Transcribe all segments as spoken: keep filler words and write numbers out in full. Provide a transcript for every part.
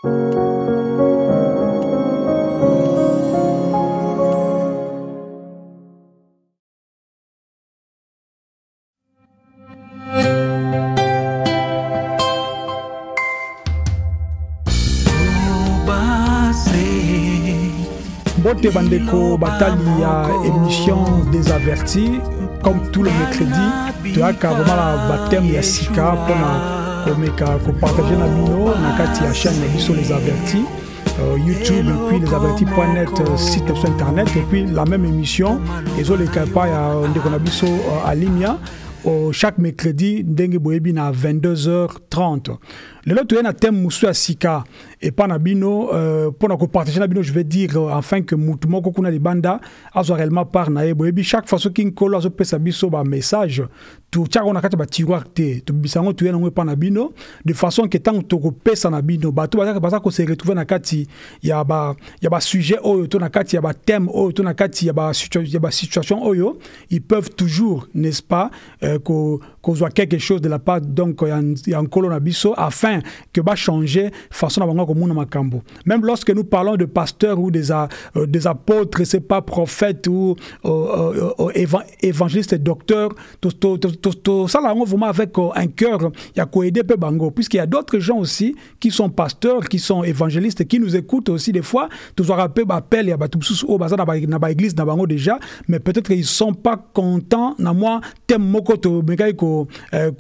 Bote bandeko batali ya émission des avertis comme tous les mercredis tu as vraiment la baptême ya sika pona komeka ko partager na bino na kati ya chaîne ya biso les avertis euh, YouTube et puis les avertis point net euh, site sur internet et puis la même émission et les kapa ya ndeko na biso euh, Alimia euh, chaque mercredi ndenge boyebi na vingt-deux heures trente. Le lot tu es na thème musu ya sika et pas na bino euh, pour na ko partager na bino je vais dire euh, enfin que mutu moko kuna libanda azo réellement par na yebo ebi chaque fois qui nkolo azo pesa biso ba message tu tchako na kati ba tiroir te tu bisango tu ena pa na bino de façon que tant to ko pesa na bino ba tu ba ça ko se retrouver na kati ya ba ya ba sujet oyo to na kati ya ba thème oyo to na kati ya ba situation ya ba situation oyo ils peuvent toujours n'est-ce pas euh, ko ko soit quelque chose de la part donc ya nkolo na biso afin que va changer façon d'avoir comme makambo. Même lorsque nous parlons de pasteurs ou des, euh, des apôtres, c'est pas prophètes ou euh, euh, éva évangélistes et docteurs, tout, tout, tout, tout, tout, ça là on vraiment avec euh, un cœur, il y a quoi aider peu bango, puisqu'il y a d'autres gens aussi qui sont pasteurs, qui sont évangélistes, qui nous écoutent aussi des fois. Tous aura peu appel, il y a tout au bazar dans la église dans bango déjà, mais peut-être ils sont pas contents. Na moi thème moko to mekai ko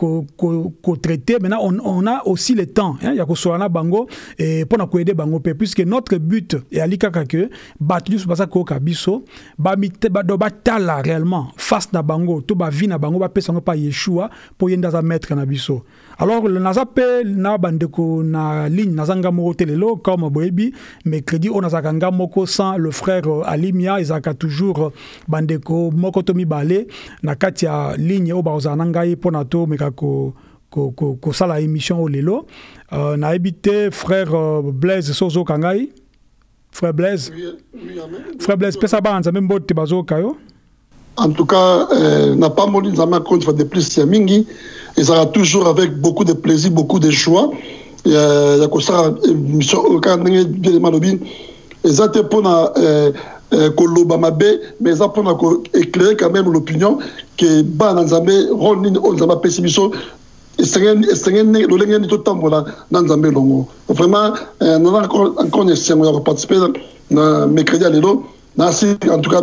ko ko traiter. Maintenant on, on a aussi les temps il y a ko soana bango et pour na ko aider bango puisque notre but est ali kaka que battu sur ça ko kabiso ba mite ba do batala réellement face na bango to ba vie na bango ba pesa ngo pa Yeshua pour yenda za mettre na biso. Alors le nazape na bandeko na ligne nazanga mo telelo comme boyebi mercredi on nazaka moko sans le frère Alimia izaka toujours bandeko moko to mibale na kati ya ligne o ba ozana ngai pona to mekako ko ko ko sala émission au lelo euh, na habité frère euh, Blaise Sozo Kangai frère Blaise oui, oui, frère Blaise pesa ba nza même bote bazo kayo en tout cas euh, n'a pas moli nzama compte fois de plus ya mingi et ça sera toujours avec beaucoup de plaisir beaucoup de joie il y a ya ko sala émission au kan ndenge bien malobi ezate pona euh koloba mabe mais ça pona ko éclairer quand même l'opinion que ba nzambe rôle ni on nzama pessibiso vraiment nous avons encore essayé de participer à mercredi à l'élo en tout cas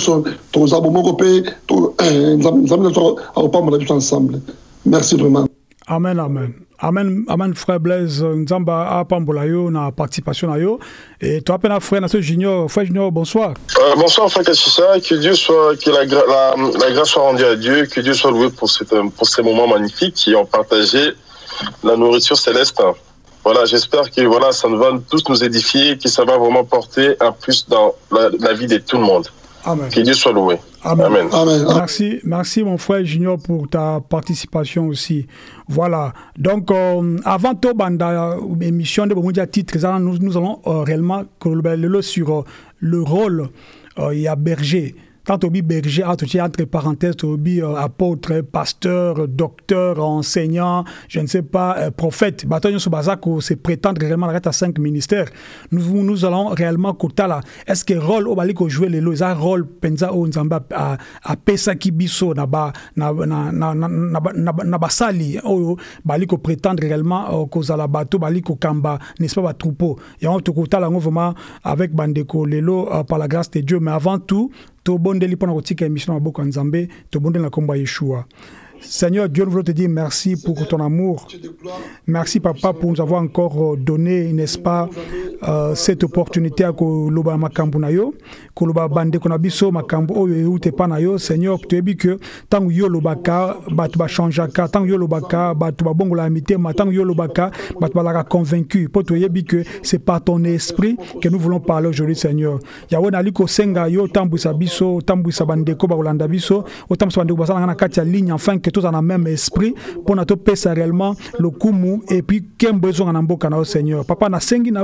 ensemble. Merci vraiment. Amen, amen. Amen, amen, frère Blaise, Nzamba a Pambolayo, na participation à yo. Et toi, appelle frère Nassau Junior, frère Junior, bonsoir. Euh, bonsoir, frère Kassissa, que Dieu soit, que la, la, la grâce soit rendue à Dieu, que Dieu soit loué pour, cette, pour ces moments magnifiques qui ont partagé la nourriture céleste. Voilà, j'espère que voilà, ça va tous nous édifier, que ça va vraiment porter un plus dans la, la vie de tout le monde. Amen. Que Dieu soit loué. Amen. Amen. Amen. Merci, merci mon frère Junior pour ta participation aussi. Voilà. Donc, euh, avant tout, banda émission de Bomondia titre, nous, nous allons euh, réellement sur euh, le rôle euh, il y a berger. Tant au berger, entre parenthèses, au apôtre, pasteur, docteur, enseignant, je ne sais pas, euh, prophète. Bataillon sur Bazako, c'est prétendre réellement à cinq ministères. Nous, nous allons réellement côté là. Est-ce que rôle au baliko jouer les lois, rôle penza au nzamba à à pesa kibiso na ba na na na na na basali au baliko prétendre réellement cause à la bateau baliko kamba n'est-ce pas ba troupeau. Et on te côté là vraiment avec bandeko lelo par la grâce de Dieu, mais avant tout to bondeli pona kotika émission na boko nzambe to bondeli na komba Yeshua. Seigneur Dieu, nous voulons te dire merci pour ton amour. Merci Papa pour nous avoir encore donné, n'est-ce pas, euh, cette opportunité à Koloba Makambu Nayo, Koloba Bande Konabiso Makambu Oyo Tepanayo. Seigneur, tu as dit que tant que Yolobaka, Batuba Chanjaka, tant que Yolobaka, Batuba Bongola Amité, tant que Yolobaka, Batuba Lara convaincu. Pour tu as dit que c'est par ton esprit que nous voulons parler aujourd'hui, Seigneur. Yawon Aliko Senga Yo, Tambusa Biso, Tambusa Bandeko Baolanda Biso, Otambusa Bandeko Basana Katia ligne, enfin que tous en a même esprit pour notre paix réellement le kumu et puis qu'un besoin en amboka na Seigneur. Papa na sengi na yo mokonzi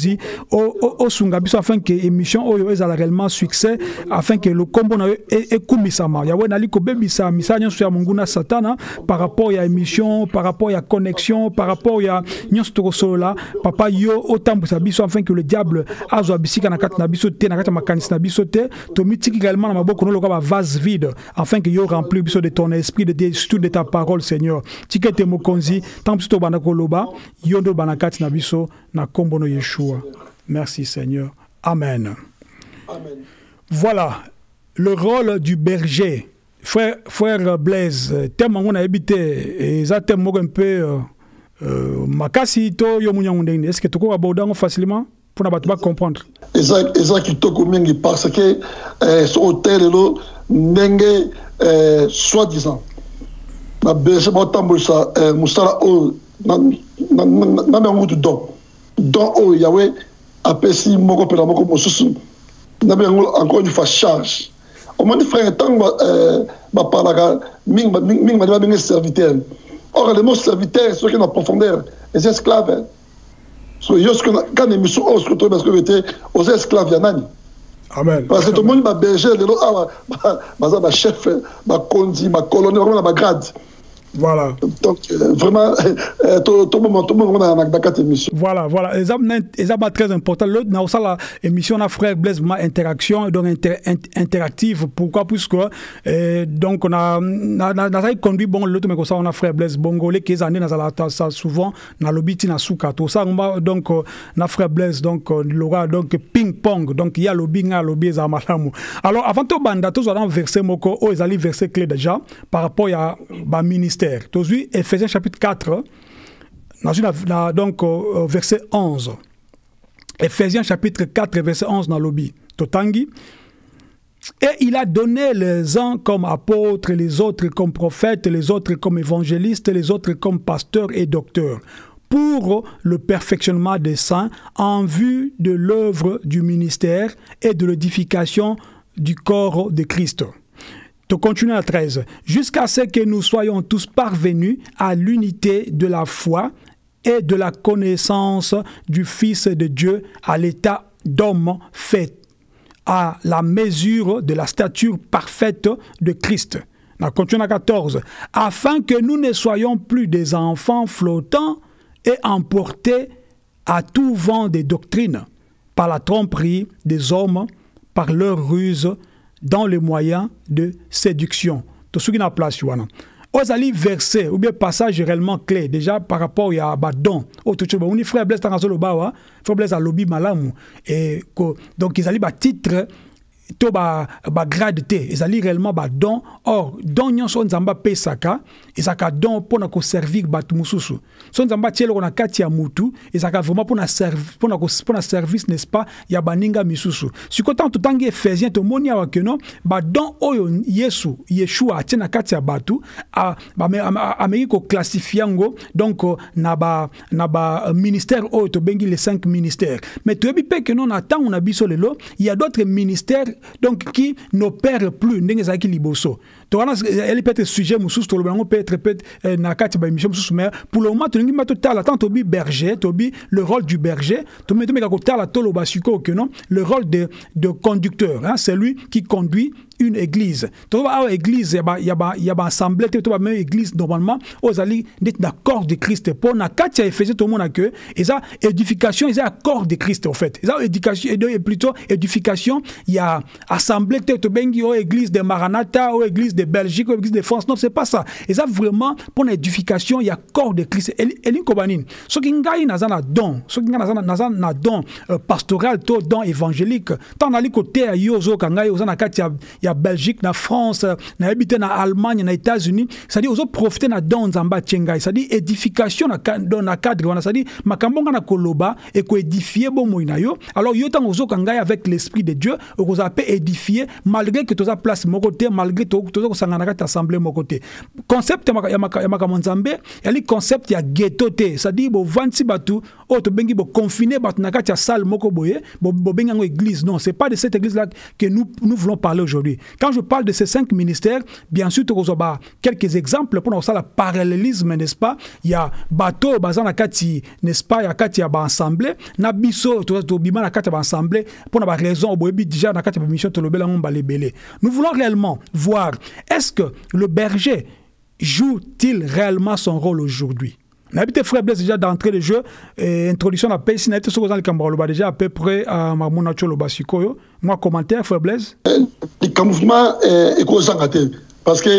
mokonzi au sungabiso afin que émission oyo ezala réellement succès afin que le combo na ekumisama ya we nali ko bebisa misanya so ya munguna satana par rapport à émission par rapport à connexion par rapport à nyonso tokosola papa yo otambisa biso afin que le diable azwa bisika na kati na biso te na kati makanisi na biso te to mitiki également na maboko no loka ba vase vide afin que yo remplir biso de ton esprit de surtout de ta parole Seigneur tikete mokonzi tant biso to bana koloba yo ndo bana kati na biso na kombo no Yeshua. Merci Seigneur. Amen. Amen. Voilà le rôle du berger. Frère, frère Blaise, thème on a habité et ça thème un peu makasi to yo munya ndenge. Est-ce que tu peux aborder facilement pour na ba comprendre? Exact, exact qui to mingi parce que ce hôtel lo ndenge soi-disant na berger ba tambo ça musala o na na na na mutu don. Don o Yahweh apesi moko pela moko mosusu na bien encore une fois charge au moins frère tant euh ba parla ming ming ma ming serviteur or le mot serviteur c'est qui na profondeur les esclaves so yo ce que quand les mission os que toi parce que était aux esclaves ya nani amen parce que tout le monde ba berger le ah ba ba chef ba kondi ba colonel ba grade. Voilà. Donc, euh, vraiment, euh, tout le monde, tout le monde a une émission. Voilà, voilà. C'est très important. L'autre, dans la émission, on frère Blaise, interaction, donc inter, inter, interactive. Pourquoi? Puisque, euh, donc, on a, on a conduit, bon, l'autre, mais comme ça, on a frère Blaise Bongolais, qui est années, on a ça souvent, dans le biti, dans souka. Tout ça, donc, on a frère Blaise, donc, l'aura, donc, ping-pong. Donc, il y a le bing, il y a le biais, alors, avant tout, banda, tous, on a versé, moko, oh, ils allaient verser clé déjà, par rapport à, bah, ministère. Aujourd'hui, Ephésiens chapitre quatre, donc euh, verset onze. Ephésiens chapitre quatre, verset onze dans l'obi. Totangi. Et il a donné les uns comme apôtres, les autres comme prophètes, les autres comme évangélistes, les autres comme pasteurs et docteurs, pour le perfectionnement des saints, en vue de l'œuvre du ministère et de l'édification du corps de Christ. De continuer à treize. Jusqu'à ce que nous soyons tous parvenus à l'unité de la foi et de la connaissance du Fils de Dieu, à l'état d'homme fait, à la mesure de la stature parfaite de Christ. On continue à quatorze. Afin que nous ne soyons plus des enfants flottants et emportés à tout vent des doctrines, par la tromperie des hommes, par leur ruse, dans les moyens de séduction. Tout ce qui n'a place, Yoana. Osali verset, ou bien passage réellement clé, déjà par rapport à Badon. Autre chose, on y frère Blaise Tangasolo Bawa, frère Blaise à Lobby Malamu. Et donc, ils allaient bas titre, to ba ba grade T, ils allaient réellement ba don. Or, don nyon son zamba pesaka, ils aka don pour na ko servir batu mususu. Son zamba tielo na kati ya mutu, ils aka vraiment pour na servir pour na pour na service n'est-ce pas, ya baninga misusu. Si kotan tout tangi Ephésiens to moni awa que non, ba don oyo Yesu, Yeshua atina kati ya batu, a ba ameki ko classifiango, donc na ba na ba ministère oyo to bengi les cinq ministères. Mais tu ebi pe que non attend on a biso lelo, il y a d'autres ministères donc qui n'opère plus ndenge qui liboso to wana elle peut être sujet mususu to lobango peut être peut na kati ba émission mususu mais pour le moment to ngi mato tala tant to bi berger to bi le rôle du berger to meto meka ko tala to lo basiko que non le rôle de de conducteur hein, c'est lui qui conduit une église. Tu vois, à l'église, il y a une assemblée, tu vois, même église, normalement, aux alliés d'être d'accord de Christ. Pour na katia Ephésiens, tout le monde a que, et ça, édification, ils ont accord de Christ, en fait. Ils ont éducation, et plutôt édification, il y a assemblée, tu vois, bengi, ou église de Maranatha, ou église de Belgique, ou église de France. Non, c'est pas ça. Ils ont vraiment, pour l'édification, il y a accord de Christ. Et l'incobanine. Ce qui est un don, ce qui est un don pastoral, un don évangélique. Tant on a côté à Yozo, quand on a katia, il y a Belgique, na France, na habité na Allemagne, na États-Unis, c'est-à-dire aux autres profiter na don zamba tchenga, c'est-à-dire édification na dans na cadre, c'est-à-dire makambonga na koloba et ko édifier bon moina yo. Alors yo tant aux autres kangai avec l'esprit de Dieu, on vous appelle édifier malgré que tu as place mon côté, malgré que tu as sangana ta assemblée mon côté. Concept ya makamonzambe, ya li concept ya ghetto té, c'est-à-dire bo vingt-six batu, oh to bengi bo confiner batu na kati ya salle moko boye, bo bo bengi église. Non, c'est pas de cette église là que nous nous voulons parler aujourd'hui. responsabilités. Quand je parle de ces cinq ministères, bien sûr, tu as quelques exemples pour ça, le parallélisme, n'est-ce pas? Il y a bateau, bazan kati, n'est-ce pas? Il y a kati ya ba assemblée, na biso, tu as bima na kati ya ba assemblée, pour na ba raison, oboyebi déjà na kati ya mission tolobela ngomba lebele. Nous voulons réellement voir, est-ce que le berger joue-t-il réellement son rôle aujourd'hui? N'habitez frère Blaise déjà d'entrée de jeu, et introduction à P C, n'habitez ce que vous avez déjà à peu près à Mamona Choloba Sikoyo. Moi, commentaire, frère Blaise? Le camouflement est causé parce que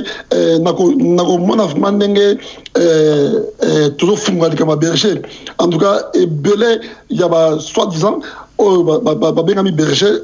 toujours fumé comme berger. En tout cas, Belé, il y a soi-disant, bien ami berger,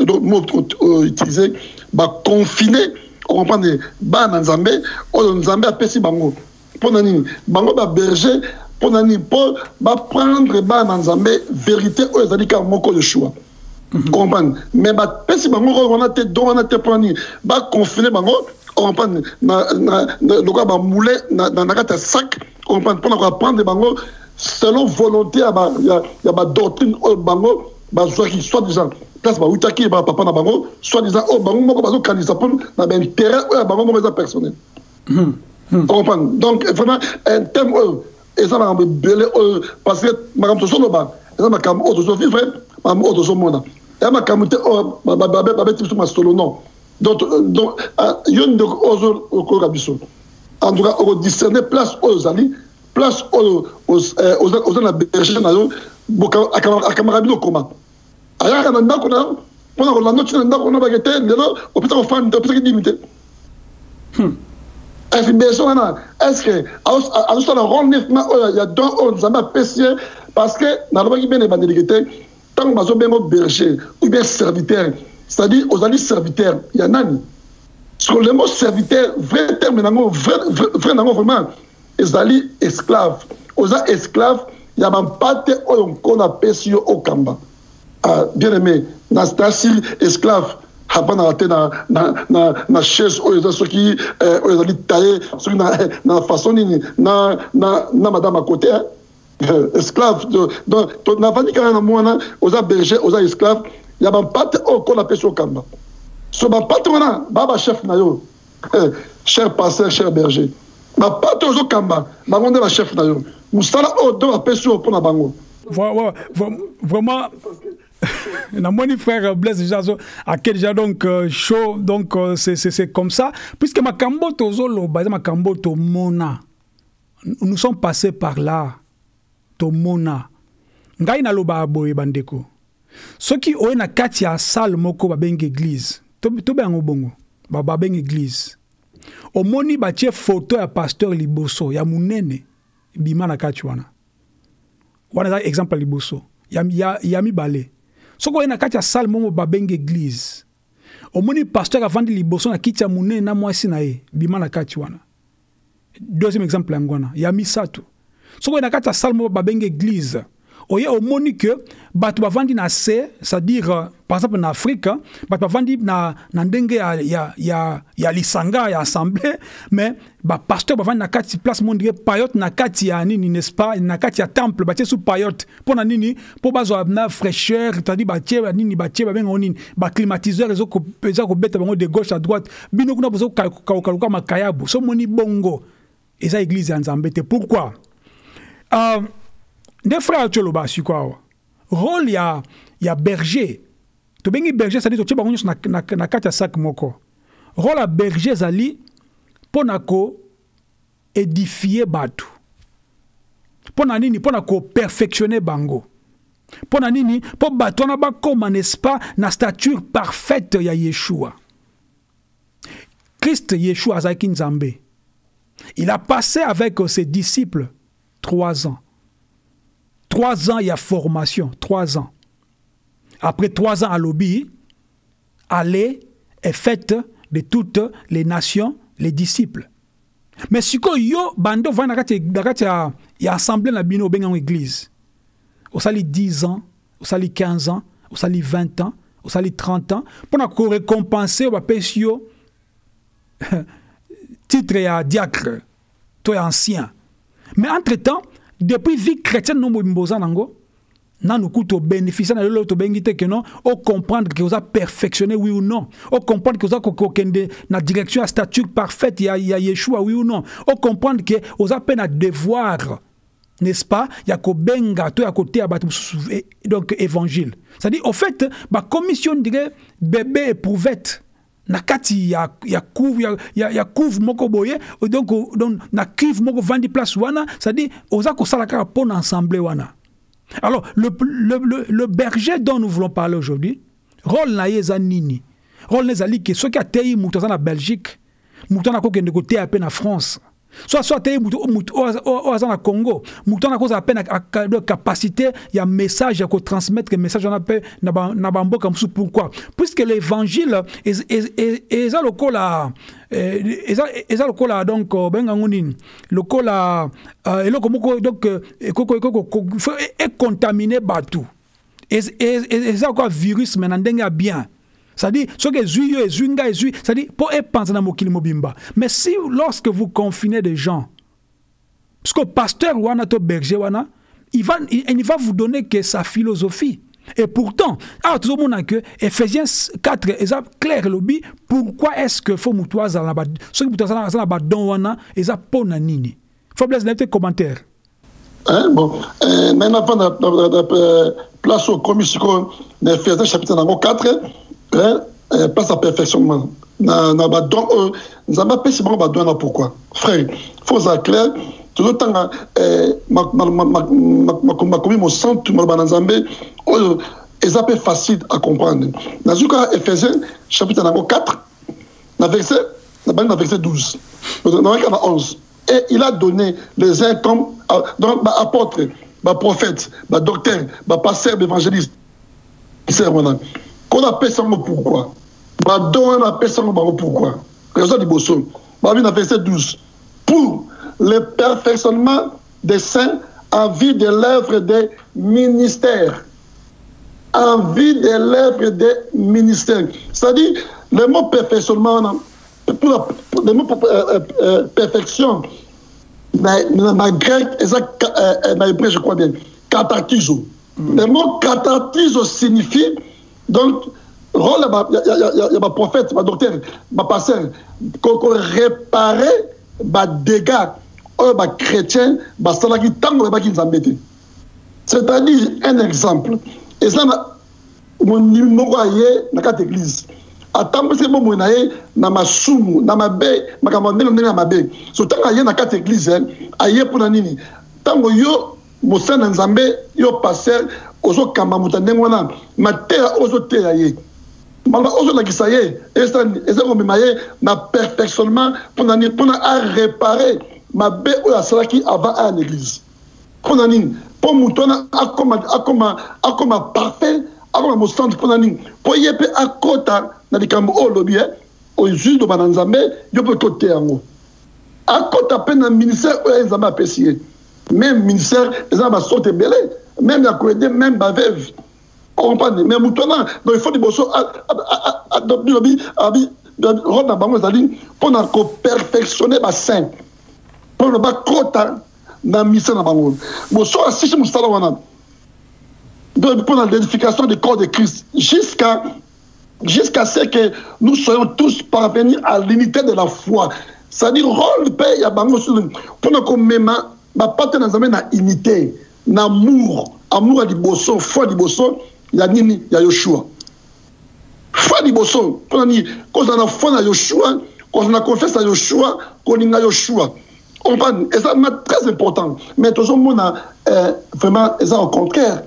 utilisé, confiné, on comprend, ban Nzambé, Nzambé a pesé bango. Pour nani, bango ba berger, pour nani, pour ba prendre ba Nzambé, vérité, aux zadika moko de choix. Comprendre. Mais bah si bango on a été don on a été prendre bah confiné bango comprendre na na le gars bah mouler na na na sac comprendre pour prendre bango selon volonté à bah y a y a bah doctrine bango bah soit qui soit disant place bah outaki bah papa na bango soit disant oh bango moko bah candidat pour na ben intérêt bango moko personnel. Comprendre. Donc vraiment un thème et ça va me belé parce que madame tout le bas ça m'a comme autre chose vrai madame autre chose monde. Et ma camouflé oh ma ma ma ma petit ma solo non donc donc il y a une autre au en tout cas on discerner place aux amis place aux aux aux aux la berger na yo boka akamarabi comment aya kana ndako na pour la note na ndako na bagete lelo au peut-être fan de peut-être limité hmm est-ce que est-ce que à à la rond neuf il y a deux on zamba pessier parce que na lo ba ki bien évangélisé tant que bien berger ou bien serviteur, c'est-à-dire aux alliés serviteurs, il y en a ni. Sur le mot serviteur, vrai terme, vrai, vrai, vrai vraiment, les alliés esclaves. Aux esclaves, il y a même pas de qu'on appelle sur au Kamba. Bien aimé, dans cette esclave, avant d'arrêter dans la chaise, ceux qui ont taillé, ceux qui ont la façon, na madame à côté. Esclaves, donc, on a dit quand même aux bergers, aux esclaves, il y a pas qu'on appelle sur Kamba. Ce n'est pas tout le baba chef nayo, cher pasteur, cher berger. Ma pas toujours Kamba, ma on est la chef nayo. Moussala o do appelle sur pour la bango. Vraiment. Na mon frère Blaise déjà à quel déjà donc chaud donc c'est c'est comme ça puisque ma kambo tozolo basa ma kambo to mona. Nous sommes passés par là. Tomona ngai na loba boye bandeko soki oye na kati ya salle moko babenga église to to bango bongo ba babenga église omoni batie photo ya pasteur liboso ya munene bima na kati wana wana za exemple liboso ya ya, ya mibale soki oye na kati ya salle moko babenga église omoni pasteur avandi liboso na kiti ya munene na mwasi na ye bima na kati wana deuxième exemple ngwana ya misato. So on a quatre salmo babenge église. Oye omoni que batu bavandi na se, c'est-à-dire par exemple en Afrique, batu bavandi na na ndenge ya ya ya ya lisanga ya assemblée, mais ba pasteur bavandi na kati place mondire payote na kati ya nini n'est-ce pas, na kati ya temple batie sous payote pour na nini pour bazo na fraîcheur, c'est-à-dire batie nini batie babenga nini ba climatiseur ezo ko pesa ko beta bango de gauche à droite, bino kuna bozo ka ka ka makayabu. So moni bongo eza église ya Nzambe te. Pourquoi? Euh, des frères Choloba Sikoyo, rôle ya ya berger. To bengi berger ça dit to bango na na na kati sac moko. Rôle à berger zali pona ko édifier batu. Pona nini pona ko perfectionner bango. Pona nini po batu na ba comme n'est-ce pas na stature parfaite ya Yeshua. Christ Yeshua azaki Nzambe. Il a passé avec ses disciples Trois ans. Trois ans, il y a formation. Trois ans. Après trois ans à l'Obi, allez et faites de toutes les nations les disciples. Mais si vous yo bando va y a assemblé na bino benga église. Au sali dix ans, au sali quinze ans, au sali vingt ans, au sali trente ans pour nous récompenser au pesio titre ya diacre, toi ancien. Mais entre-temps, depuis vie chrétienne, nous avons Nan kuto bénéficier na l'autre bengite que non, au comprendre que vous a perfectionné oui ou non, au comprendre que vous a kokende na direction à stature parfaite, il y a il y a Yeshua oui ou non, au comprendre que vous a peine à devoir, n'est-ce pas? Il y a ko benga to ya côté abatu donc évangile. C'est-à-dire au fait, ba commission dirait bébé éprouvette. Na kati ya ya couvre ya ya, ya couvre moko boye donc donc na cuve moko vandi place wana, c'est-à-dire oza ko sala ka pon ensemble wana. Alors, le, le, le, le berger dont nous voulons parler aujourd'hui, rôle na yeza nini. Rôle na zali que ceux qui a tei mouton en Belgique, mouton na koke ndeko tei à peine en France. Soit soit tei mouton au Congo, mouton na cause à peine de capacité, il y a message à transmettre, message on appelle na na bambo comme ça. Pourquoi? Puisque l'évangile est est est ça le col là, est ça est ça le col là donc ben ngoni, le col là et le comme donc est contaminé partout. Et et ça quoi virus maintenant denga bien. C'est-à-dire, ce que zuyo et zunga et zuyo, c'est-à-dire, pour penser dans mokili mobimba. Mais si, lorsque vous confinez des gens, parce que le pasteur wana to berger wana, il va, il, il va vous donner que sa philosophie. Et pourtant, alors tout le monde a que Ephésiens quatre, c'est clair lobby, pourquoi est-ce que faut moutoise dans la bas, ce qui moutoise dans la bas don wana, et ça pona nini. Faut blesser n'importe commentaire. Hein, bon, euh, maintenant, avant de place au commission d'Ephésiens chapitre quatre, Hein, euh, place à perfectionnement. Na na ba don euh, nous avons pas si bon ba don pourquoi frère faut ça clair tout le temps euh ma ma ma ma ma commis mon centre ma banzambe oh et ça peut facile à comprendre. Dans le cas Ephésiens chapitre quatre na verset na verset douze dans le cas onze et il a donné les uns comme donc ba apôtre ba prophète ba docteur ba pasteur évangéliste c'est vraiment qu'on appelle ça pourquoi? Bah, on appelle ça pourquoi? Raison du bosson. Bah, oui, verset douze. Pour le perfectionnement des saints en vue de l'œuvre des ministères. En vue de l'œuvre des ministères. C'est-à-dire, le mot perfectionnement, pour la, pour le mot euh, euh, perfection, ma grec, je crois bien, katartizo. Le mot katartizo signifie donc, rôle, il y a un prophète, un docteur, un pasteur, qu'on réparer les dégâts, les chrétiens, les salariés, tant que les gens c'est-à-dire, un exemple, et ça, mon numéro dans quatre églises. Attends, c'est bon, mon aïe, dans ma soum, dans ma baie, ma camarade, dans ma baie. Surtout, il y a quatre églises, aïe pour la nini. Tant que yo, mon sein dans Zambé, yo pasteur, ozo kamba mutande mwana matera ozo teyaye mala ozo la kisaye esa esa ko memaye na perfectionnement pour na pour na réparer ma be o ya salaki avant à l'église pour na nini pour mutona akoma akoma akoma parfait akoma mo centre pour na nini pour yepe akota na likambo o lobie o juge de bananzambe yo peut to teyango akota pe na ministère o nzamba apesier même ministère eza ba sorte belé même la cohésion, même la veuve. On comprend. Mais maintenant, donc il faut des bossos adopter le bi, abi, rendre la banque pour nous perfectionner la saint. Pour ne pas croître dans la mission de la banque. Bossos assiste mon salon pour l'édification du corps de Christ jusqu'à jusqu'à ce que nous soyons tous parvenus à l'unité de la foi. C'est-à-dire rôle paix ya banque pour nous comme même ma partenaire dans la unité. L'amour, amour à Liboso, foi à Liboso, il y a Nini, il y a Yoshua. Foi à Liboso, quand on a foi à Yoshua, quand on a confiance à Yoshua, quand on a Yoshua. On parle, et ça c'est très important. Mais toujours, on a vraiment, ça au contraire.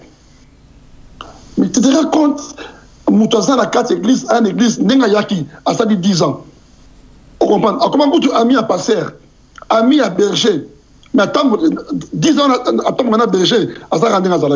Mais tu te rends compte, Moutouazan a quatre églises, une église, Nenga Yaki, à ça dit dix ans. On comprend. Comment tu as mis à passer, ami à berger. Mais attends, dix ans, attends, on a berger, à ça, on a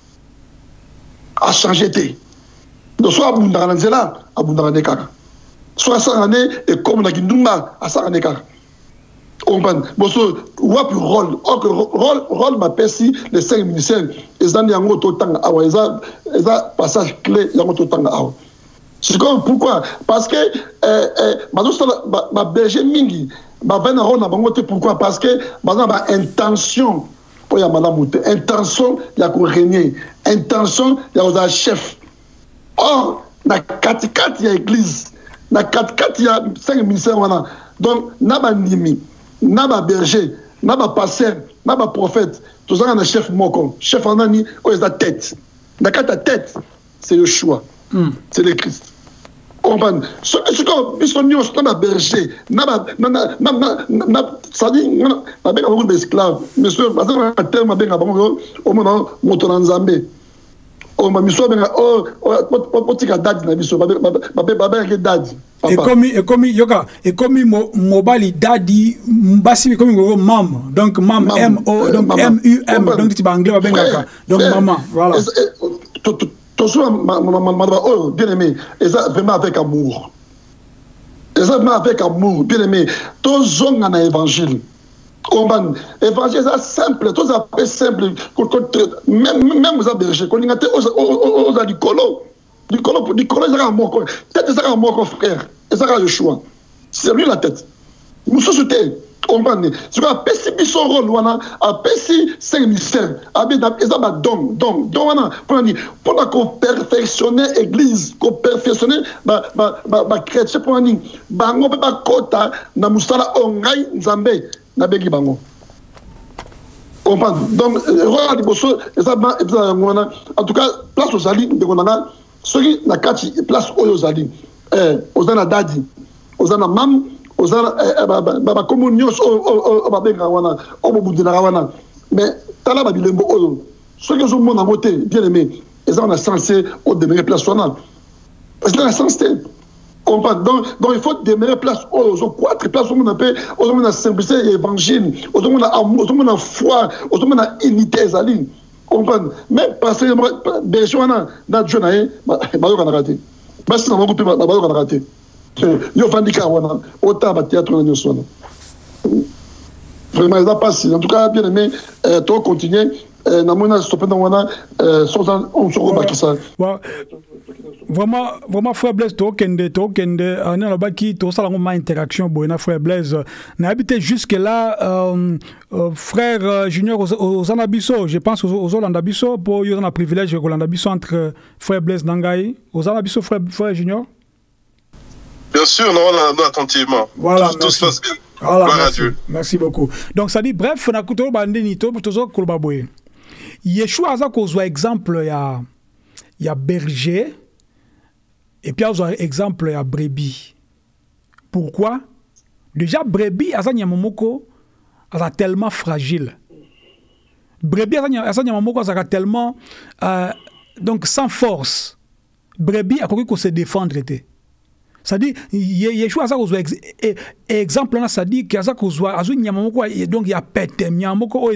à changer. Donc, soit à Bundaranzela, à Bundaranekaka. Soit à ça, et comme on a dit, à ça, on a on comprend. Bon, so, on a plus rôle. Rôle, rôle, ma persi, les cinq ministères, ils ont dit, en gros, temps, ah ouais, ils ont passage clé, ils ont tout temps, ah ouais. C'est comme pourquoi? Parce que, euh, euh, ma berger mingi, ma vena rona bangote pourquoi? Parce que, ma intention, pour y a madame intention, il y a qu'on régner, intention ya kozala chef. Or na kati kati ya église, na kati kati ya cinq ministères wana, donc na ba ndimi, na ba berger, na ba pasteur, na ba prophète, tozanga na chef moko, chef anani o eza tête. Na kati ya tête, c'est le choix. Mm. C'est le Christ. Comprendre. Ce que biso nyos na berger, na ba na na na na ça dit na benga beaucoup d'esclaves. Monsieur, parce que na terme benga bango au moment moto na Nzambe. O ma miso benga o o tika dadi na biso ba ba ba benga dadi. Et comme et comme yoka et comme mobile dadi mbasi comme mam. Donc mam M O donc M U M donc tu ba anglais ba benga donc maman voilà. Oh, bien aimé, et ça vraiment avec amour. Et ça vraiment avec amour, bien aimé. Tous gens ont un évangile. Évangile, c'est simple, tout ça est simple. Même même vous avez berger, quand on a aux du colo, du colo, du colo, ils ont un mot. Peut-être ils ont un mot, frère. Ils ont le choix. C'est lui la tête. Nous sommes comprendre c'est quoi pesi son rôle wana a pesi cinq ministères abi da ezaba donc donc donc wana pour dire pour qu'on perfectionner église qu'on perfectionner ba ba ba chrétien pour dire bango pe ba kota na musala ongai nzambe na begi bango comprendre donc roi di bosso ezaba ezaba wana en tout cas place aux alliés de konanga soki na kati place oyo zali eh ozana dadi ozana mam ozana ba communion o ba benga wana o bobudina wana mais tala ba bilembo oyo ce que je monde en côté bien aimé ils ont censé au demeurer place wana parce que la censé comprendre donc donc il faut demeurer place aux quatre places au monde un peu au monde la simplicité évangile au monde amour au monde foi au monde unité ezali comprendre même parce que berger wana na jonae ba yo kana raté basi na beaucoup ba yo kana raté yo vandika wana autant ba théâtre na nyosona vraiment ça passe en tout cas bien aimé toi continuer na mona stopper dans wana sans on se rebaki ça vraiment vraiment frère Blaise to kende to kende on a baki to sala ngoma interaction boina frère Blaise na habité jusque là euh, euh, frère Junior aux Anabiso je pense aux Olandabiso pour y avoir un privilège aux Olandabiso entre frère Blaise Nangai aux Anabiso frère frère Junior. Bien sûr, non, non, attentivement. Voilà, tout, tout se passe bien. Voilà, merci, merci beaucoup. Donc, ça dit, bref, on a écouté Bandenito, pour tous les Kolbaboye. Yeshua a un exemple, il y a, il y a berger, et puis il y a un exemple, il y a brebis. Pourquoi? Déjà, brebis, il y a un tellement fragile. Brebis, il y a un tellement euh, donc sans force. Brebis, il y a se défendre. C'est-à-dire, Yeshua a un exemple, c'est-à-dire qu'il y a un donc il y a pète, il y a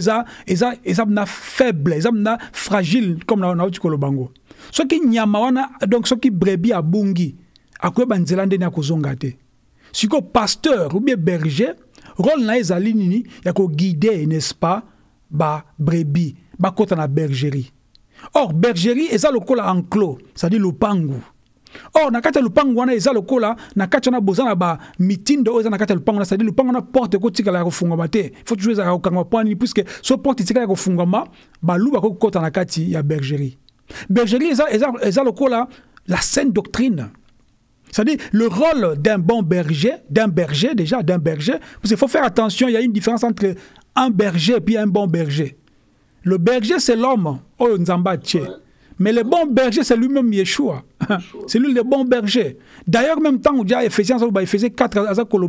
un faible, il y a un fragile, comme on a dit le bango. Ce qui y a donc ce qui brebis à bungi, à quoi banzelande n'a kozongate. Si que pasteur ou bien berger, rôle na ezalini, il y a ko guider, n'est-ce pas, ba brebis, ba kota na bergerie. Or, bergerie, est le col enclos, c'est-à-dire le pangu. Or, na kati lupango wana eza lokola na kati na bozana ba mitindo oza na kati lupango na c'est lupango na porte ko tika la kofunga mate faut toujours za kokanga point puisque so porte tika la kofunga ma ba luba ko kota na kati ya bergerie bergerie eza eza eza lokola la sainte doctrine. C'est-à-dire le rôle d'un bon berger, d'un berger déjà, d'un berger, parce qu'il faut faire attention, il y a une différence entre un berger et puis un bon berger. Le berger c'est l'homme, oh nzamba tche. Mais le bon berger, c'est lui-même Yeshua. C'est lui le bon berger. D'ailleurs, même temps où il y a Ephésiens, il faisait quatre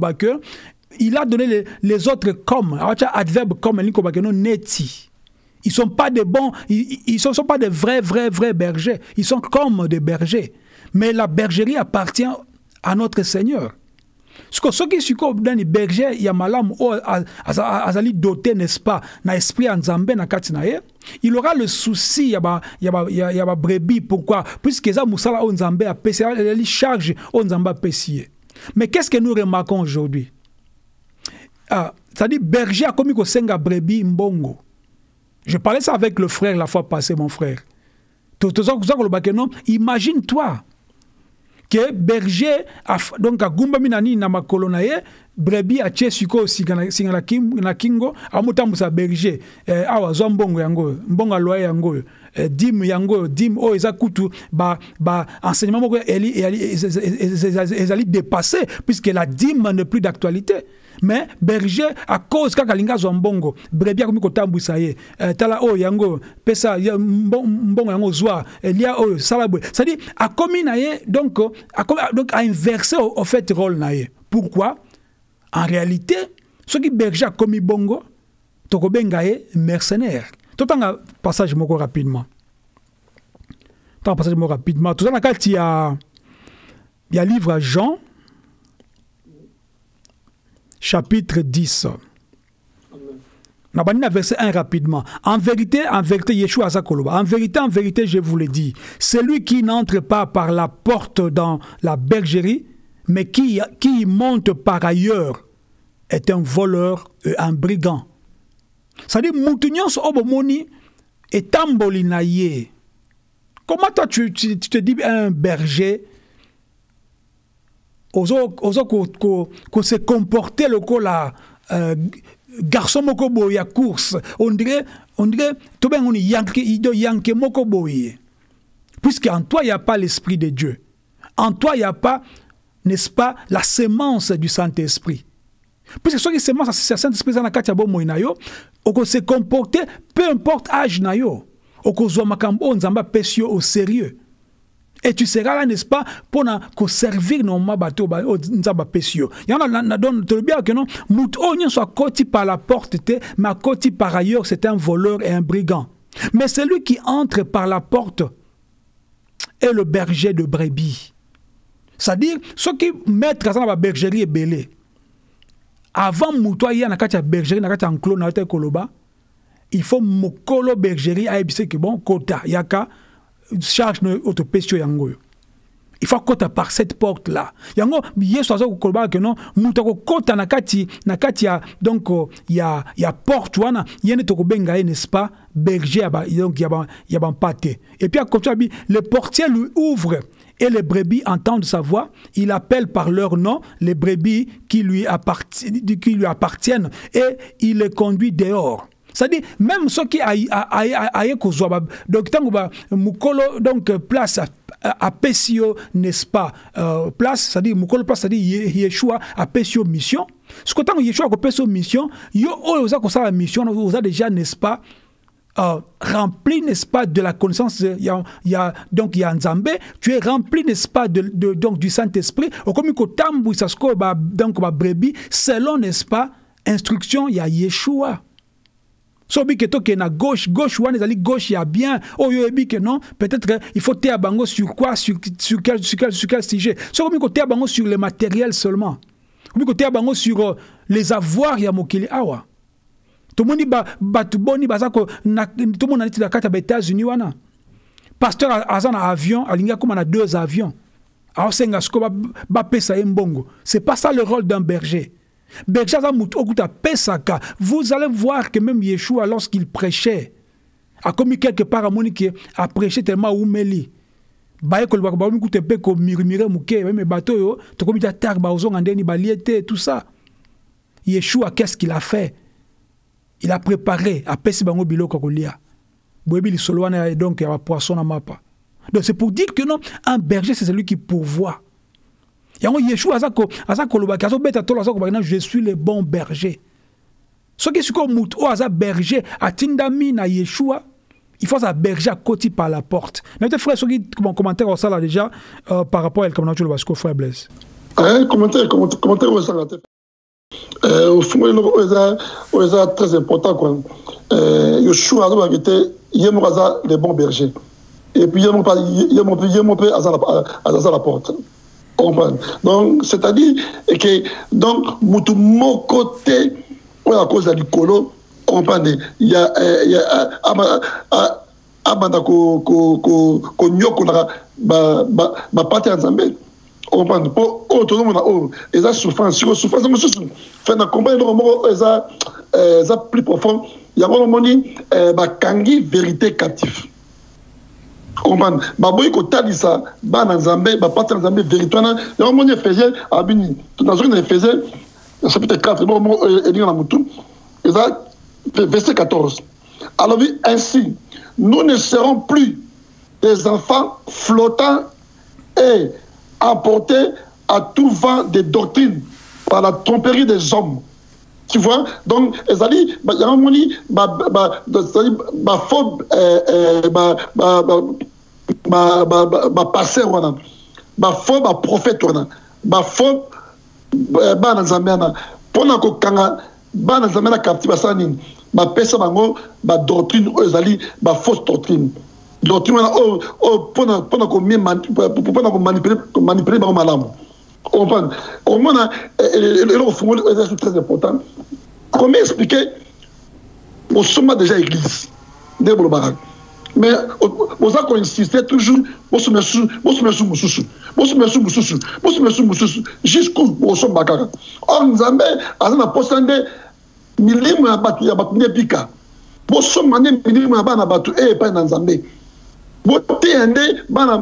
il a donné les, les autres comme, adverbe comme, neti. Ils ne sont pas des bons, ils ne sont, sont pas des vrais, vrais, vrais bergers. Ils sont comme des bergers. Mais la bergerie appartient à notre Seigneur. Ce que ceux qui sont dans les bergers, il y a malam azali doté, n'est-ce pas, na esprit anzambe na katinaye, il aura le souci, il y a il y a il y a brebis. Pourquoi? Puisque ça musala onzambe a pessé, il charge onzambe a pessé. Mais qu'est-ce que nous remarquons aujourd'hui? Ah, c'est-à-dire berger a commis que senga brebis mbongo. Je parlais ça avec le frère la fois passée, mon frère. Imagine-toi que berger donc a gumba minani na makolo na ye brebi a tche siko singana singana kim na kingo amutambusa berger eh, awa zo mbongo yango mbongo aloye yango eh, dim yango dim o eza kutu ba ba enseignement moko eli ezali dépassé puisque la dîme n'est plus d'actualité. Mais berger à cause kaka linga zo mbongo brebi akomi kotambwisa ye eh, tala o yango pesa ya mbongo yango zwa elia o salabwe c'est-à-dire akomi na ye donc akomi, donc a inversé au, au fait rôle na ye. Pourquoi? En réalité ce qui berger akomi bongo tokobenga ye mercenaire. Totanga passage moko rapidement. Totanga passage moko rapidement. Tout ça na kati ya ya livre à Jean chapitre dix. On va verset un rapidement. En vérité, en vérité, Yeshua Azakoloba. En vérité, en vérité, je vous le dis, celui qui n'entre pas par la porte dans la bergerie, mais qui, qui monte par ailleurs, est un voleur et un brigand. C'est-à-dire, Moutunios Obomoni est tambolinaye. Comment toi, tu, tu, tu te dis un berger? Ozo ozo ko ko ko se comporter le ko la euh, garçon moko boya course on dirait on dirait to ben on yanke ido yanke moko boye puisque en toi il y a pas l'esprit de Dieu, en toi il y a pas, n'est-ce pas, la sémence du Saint-Esprit, puisque ce qui sémence c'est Saint-Esprit na kati ya bomo inayo oko se comporter peu importe âge nayo oko zo makambo nzamba pesio au sérieux. Et tu seras là, n'est-ce pas, pour nous servir nos bateaux, nzamba pesio. Il y en a donne te le bien que non, moutonien soit côté par la porte, mais côté par ailleurs, c'est un voleur et un brigand. Mais celui qui entre par la porte est le berger de brebis. C'est-à-dire, ceux qui mettent dans la bergerie est belé. Avant moutoyer na katia bergerie na katia enclos na koloba, il faut mokolo bergerie a ebise que bon kota yaka charge no auto pesio yango. Il faut kota par cette porte là. Yango yeso azo koloba que non mutako kota na kati na kati ya donc ya ya porte wana yene to kobenga n'est-ce pas berger donc ya ba ya ba pâté. Et puis à côté le portier lui ouvre et les brebis entendent sa voix, il appelle par leur nom les brebis qui lui appartiennent, qui lui appartiennent et il les conduit dehors. C'est-à-dire, même ceux qui aillent kozwa, donc, donc, place à Pesio, n'est-ce pas, euh, place, c'est-à-dire, Mukolo place, c'est-à-dire, Yeshua a Pesio mission. Ce que tant Yeshua a Pesio mission, yo, oza la mission, oza déjà, n'est-ce pas, euh, rempli, n'est-ce pas, de la connaissance, il y a, y a, donc, il y a Nzambe, tu es rempli, n'est-ce pas, de, de, donc, du Saint-Esprit, au comme il tambu, ça se donc, ma brebis, selon, n'est-ce pas, instruction, il y a Yeshua. So bi que toke na gauche gauche ou les gauche il y a bien oh yo bi que non peut-être il faut te bango sur quoi sur sur quel sur quel sur quel sujet so bi ko te bango sur le matériel seulement bi ko te bango sur les avoirs ya mokili awa to moni ba batu boni bazako na to mona niti la kata ba États-Unis wana pasteur azana avion alinga comme on a deux avions alors senga sko ba ba pesa mbongo. C'est pas ça le rôle d'un berger. Vous allez voir que même Yeshua, lorsqu'il prêchait, a commis quelque part à Monique, a prêché tellement oumeli. Yeshua, qu'est-ce qu'il a fait? Il a préparé à Pessi Bango Bilo Kokolia. Donc, il y a un poisson à mapa. Donc, c'est pour dire que non, un berger, c'est celui qui pourvoit. Yeshua je suis le bon berger. Ce qui est comme berger à Tindami na Yeshua, il faut un berger à côté par la porte. Mais frère, ce qui mon commentaire ça là déjà euh, par rapport à comment tu le vois, frère Blaise. Un commentaire, commentaire au ça là. Au fond, c'est très important quoi. Yeshua a été Yemoraza le bon berger. Et puis Yemopa Yemopa Yemopa à la porte. Donc, c'est-à-dire que, donc, mon côté, à cause de l'icolo, comprenez, il y a, il y a, abanda ko ko ko ko nyoko na ba ba ba pate nzambe comprendre pour auto na oh eza souffrance souffrance mo souffrance fait na comprendre no mo eza eza plus profond il y a mon moni ba kangi vérité captif comprendre baboyi kotalisa bana nzambe bapata nzambe vérité wana yango moni Ephésiens abini nazoki na Ephésiens chapitre quatre bon elinga na mutu eza verset quatorze. Alors ainsi nous ne serons plus des enfants flottants et emportés à tout vent de doctrine par la tromperie des hommes. Tu vois, donc, il y a un moment, il y a un faux pasteur, un faux prophète, un faux banazamena. Pendant que quand banazamena captive à Sanin, ma pesa bango, ma doctrine, ozali, ma fausse doctrine. Doctrine, oh, oh, pendant pendant qu'on pendant qu'on manipule, manipuler bango malam. On comprend. Au moins, c'est très important. Comment expliquer au sommet déjà église, mais vous avez insisté toujours, vous sommes sous, vous sommes sous, vous sommes sous, vous sommes sous, vous sommes sous, jusqu'où vous sommes bakara. Or, nous avons un poste de millimètres à battre, à battre des pica. Vous sommes un millimètre à battre, et pas dans Zambé. Vous êtes un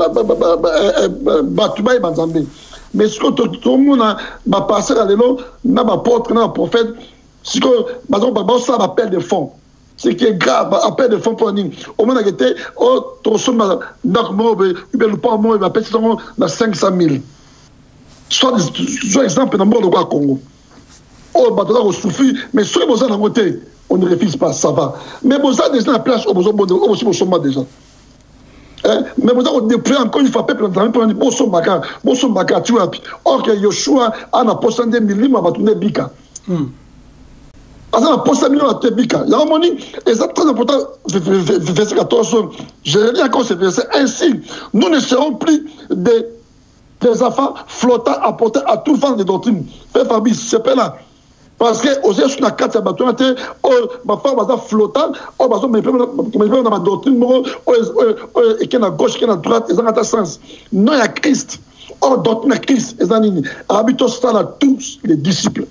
battu dans Zambé. Mais ce que tout le monde a passé à l'élo, n'a pas porté, n'a pas prophète, ce que, par exemple, ça appel de fonds. Ce qui est grave, appel de fonds pour nous. Au moment où il était, oh, ton somme, d'accord, il va le pas, il va payer cinq cent mille. Soit, soit exemple, dans le monde au Congo. Oh, bah, on souffre, mais ceux qui ont voté, on ne refuse pas, ça va. Mais vous avez déjà la place, on a déjà. Mais vous avez déployé encore une fois, peuple, vous avez dit, bon, son baka, bon, son baka, tu vois. Or que Yoshua a un poste de millimètres à battre bika. Un poste de millimètres à battre bika. Il y a un moment, et c'est très important, verset quatorze, je relis encore ce verset. Ainsi, nous ne serons plus des, des enfants flottants apportés à tout vent de doctrine. Fait Fabrice, c'est pas là. Parce que aux yeux sur la carte de bâton, ma femme va flottant, oh bah mais dans ma doctrine, et qui est à gauche, qui est à droite, ils ont un sens. Non, il y a Christ. Or doctrine à Christ, ils ont une habitude ça à tous les disciples.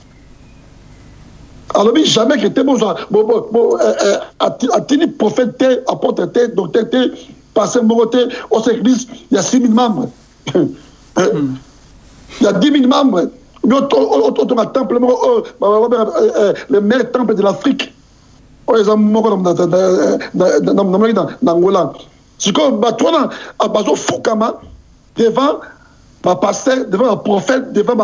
Alors oui, jamais que t'es bon, bon, bon, bon, à tenir prophète, apôtre, docteur, pasteur, moroté, aux églises, il y a six mille membres. Il y a dix mille membres. Nous avons un temple, le meilleur temple de l'Afrique. Ils ont dans l'Angola. C'est comme Batouana, à Bazo Fukama, devant ma pasteur, devant un prophète, devant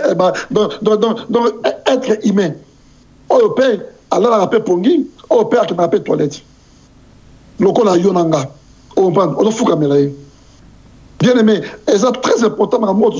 être humain. Au père, Allah l'a rappelé Pongi, au père qui m'a appelé toilette. Lokola Yonanga. On prend, on a Fukama. Bien aimé, et c'est très important,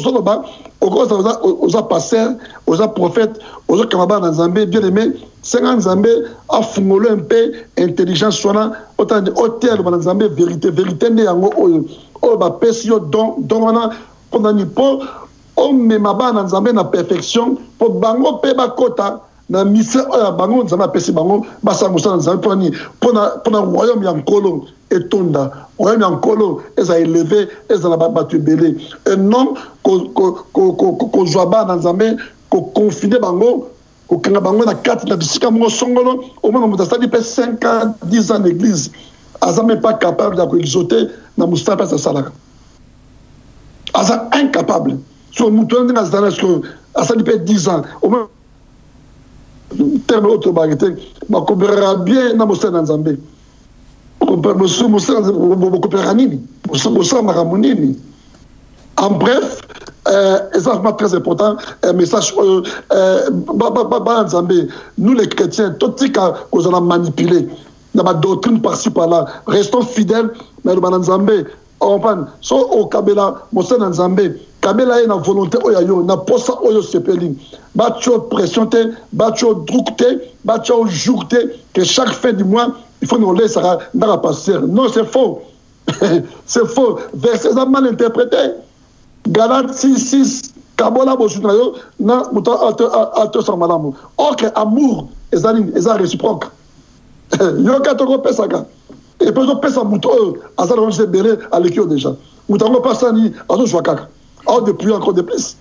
aux pasteurs, aux prophètes, aux camarades dans Zambé, bien aimé, c'est un Zambé a fumé un peu intelligence, soit autant de hôtel dans Zambé, vérité, vérité, né en haut, oh, bah, pesio, don, don, on a, on a ni pas, on met ma barre dans Zambé, la perfection, pour bango, peba kota, na mise oya bango nzamba pesi bango basa musana nzamba poni pona pona royaume ya nkolo etonda royaume ya nkolo eza élevé eza na batu belé et non ko ko ko ko joaba na nzambe ko confiner bango ko kanga bango na quatre na bisika mo songolo au moins mo tasali pe cinq ans dix ans d'église aza même pas capable de exauter na mustafa sa salaka aza incapable so mutu ndina zana so asali pe dix ans au moins terme autre barité ba coopérera bien na mosa na nzambe coopérer mosa mosa coopérer nini mosa mosa maramunini en bref euh exactement très important un message euh ba ba ba nzambe nous les chrétiens tout ce qu'on a manipulé dans ma doctrine par-ci par-là restons fidèles mais le nzambe on prend so au kabela mosa na nzambe kabela ina volonté oyo na posa oyo sepeli bacho pressionté bacho droukté bacho jourté que chaque fin du mois il faut nous laisser dans la passer non c'est faux c'est faux verset mal interprété Galates six six kabola bosuna yo na muto ato sa malamu OK amour ezali eza réciproque yo katoko pesaka et puis on pesa muto azala on se belé à l'équipe déjà muto ngo pasani azo swakaka or depuis encore de plus.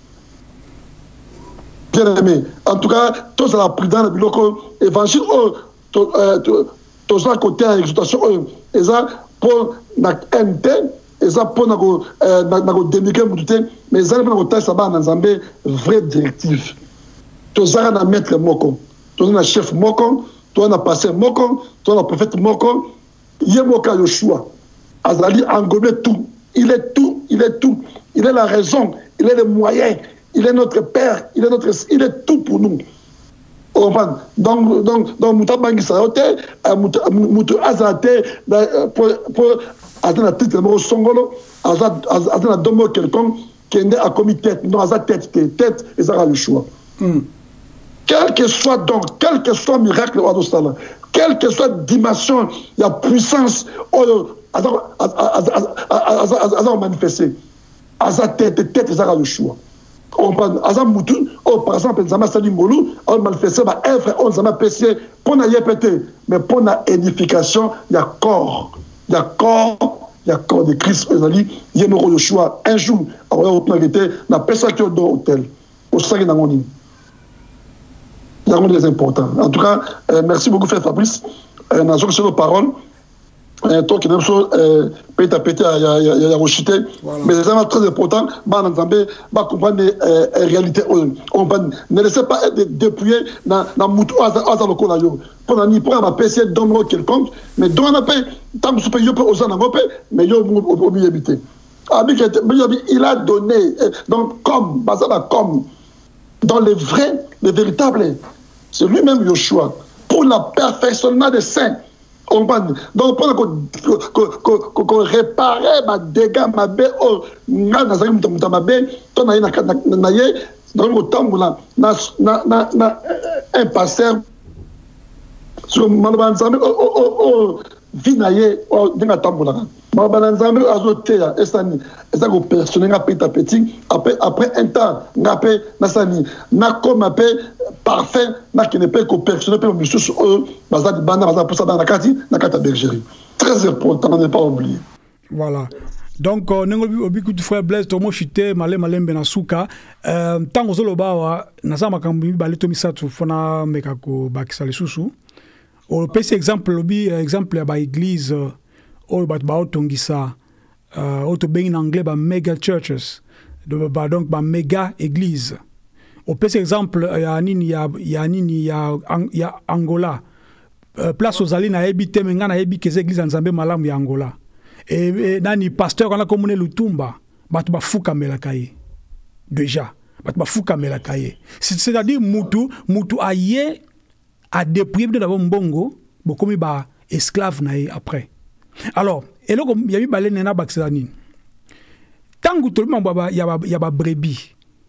Bien aimé. En tout cas, tous à la prudence, l'évangile, tous à côté à l'exhortation, et ça, pour na N T et ça pour na ko na ko dénigrer mutu te mais ça na ko tasa ba na Nzambe vraie directive to zara na maître moko to na chef moko to na pasteur moko to na prophète moko yemoka Yoshua azali englobé tout, il est tout, il est tout, il est la raison, il est le moyen, il est notre père, il est notre il est tout pour nous. Donc, donc, donc, Moutabangi Saote, Moutou Azate, pour Azana titre, le Songolo, Azana Domo quelqu'un qui est à commis tête, non, Azana tête, tête, et ça a le choix. Quel que soit donc, quel que soit miracle, quelle que soit dimension, il y a puissance, Azana manifesté, Azana tête, tête, et ça a le choix. On parle azam mutu oh par exemple nzama sali ngolu on manifeste ba œuvre on nzama pc pour na yepete mais pour na édification il y a corps il y a corps il y a corps de Christ ezali yemero Yoshua un jour alors autorité na personne qui do hôtel au sagi na ngoni il y a des important en tout cas euh, merci beaucoup frère Fabrice euh, na zo sur nos paroles toi qui n'aime pas péter à péter à rechuter mais c'est vraiment très important bah Nzambe bah comprendre la réalité on ne laissez pas être dépouillé dans dans mutu aza lokola yo pour ni pour ma P C d'homme quelconque mais dans la paix tant que yo peut oser na ngopé mais yo au milieu habité il a donné donc comme bazala comme dans les vrais les véritables c'est lui-même Yoshua pour le perfectionnement des saints. On parle donc pour qu'on répare ma dégâts ma bé oh na na zalim tam tam bé to na na na ye dans le temps là na na na un pasteur sur Maloba Nzambe oh oh oh vinaye oh dinga tambola Maloba Nzambe azote ya esani esa ko personne nga petit petit après après un temps nga pe na sani na comme pe parfait na qui ne peut que personne peut me sous bazadi bana bazadi pour ça dans la kati na kata bergerie très important ne pas oublier voilà donc nengo obiku du frère Blaise tomo chité malé malé benasuka euh tango zoloba wa na makambi bale to misatu fona mekako bakisa lesusu au petit exemple lobi exemple ba église o bat ba otongisa euh auto ben en anglais ba mega churches ba donc ba méga église. Au petit exemple, il y a nini ya ya nini ya ya Angola. Euh, place aux alines à habiter menga na habi keze église nzambe malamu ya Angola. Et, et nani pasteur on a commune Lutumba, batu ba fuka melakaye. Déjà, batu ba fuka melakaye. C'est-à-dire mutu mutu aye a dépouiller de d'abord mbongo, bokomi ba esclave na après. Alors, et là il y a eu balé nena bakselani. Tangu tout le monde ba ya ba ya ba brebis.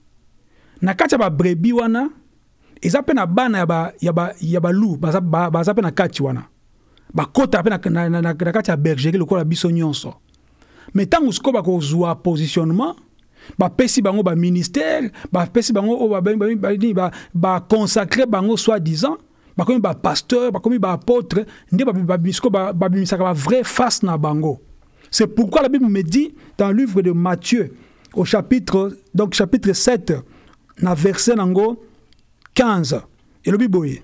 Na kati ba brebi wana eza pe na bana ya ba ya ba ya ba loup baza baza pe na kati wana ba kota pe na na na kati ya bergerie lokola biso nyonso mais tangu sko ba ko zwa positionnement ba pesi bango ba ministère ba pesi bango o ba ba ba consacrer bango soi-disant ba komi ba pasteur ba komi ba apôtre nde ba ba bisko ba ba bimisaka ba vrai face na bango. C'est pourquoi la Bible me dit dans le livre de Matthieu au chapitre donc chapitre sept na verset nango quinze et le biboye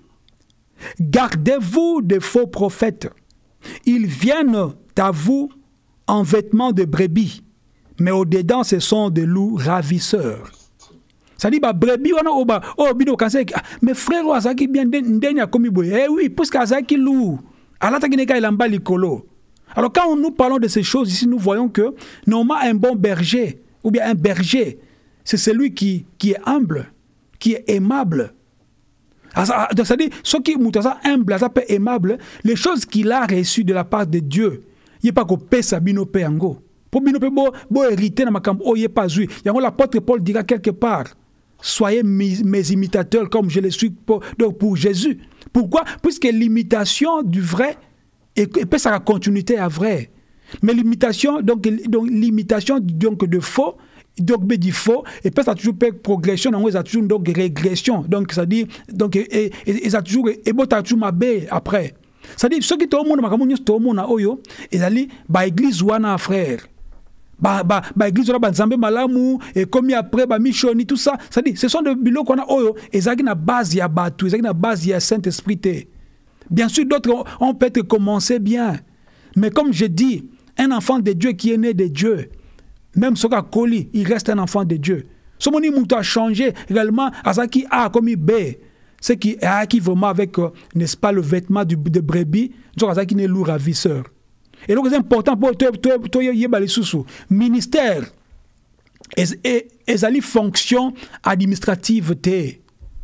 gardez-vous des faux prophètes, ils viennent à vous en vêtements de brebis mais au dedans ce sont des loups ravisseurs. Ça dit ba brebis wana oba oh bino kanse mais frère azaki bien ndenya komi boye eh oui parce qu'azaki loup alata kineka ilamba likolo. Alors quand nous parlons de ces choses ici nous voyons que normalement un bon berger ou bien un berger c'est celui qui, qui est humble, qui est aimable. C'est-à-dire, ce qui est humble, aimable, les choses qu'il a reçues de la part de Dieu, il n'y a pas qu'on paie sa binope ango. Pour binope, bon hériter dans ma camp, oh, il n'y a pas eu. L'apôtre Paul dira quelque part, soyez mes, mes imitateurs comme je le suis pour, donc pour Jésus. Pourquoi? Puisque l'imitation du vrai, et, et peut sa continuité à vrai. Mais l'imitation, donc, donc l'imitation donc, de faux, donc ben du faux et puis ça toujours progression donc ça toujours donc régression donc ça dit donc et et ça toujours et bon toujours ma bé après ça dit ce qui tout le monde makamunyo tout le monde oyo et ali ba église wana frère ba ba ba église wana ba nzambe malamu et comme après ba missioni tout ça ça dit ce sont de biloko wana oyo ezaki na base ya batu ezaki na base ya Saint-Esprit. Bien sûr d'autres on peut être commencer bien mais comme je dis un enfant de Dieu qui est né de Dieu. Même ce qu'a Koli, il reste un enfant de Dieu. Ce moni mouta a changé réellement à ça qui a comme B. C'est qui a qui vraiment avec, euh, n'est-ce pas, le vêtement du, de brebis, donc ça qui n'est lourd ravisseur. Et donc c'est important pour toi, toi, toi, yebali sousou. Ministère, et les fonctions administratives té.